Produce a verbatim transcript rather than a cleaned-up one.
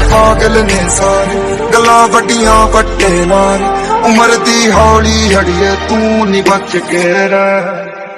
पागल ने सारे गल्लां वड्डियां वड्डे मारे उमर दी हौली हड़िए तू नी बच के रह।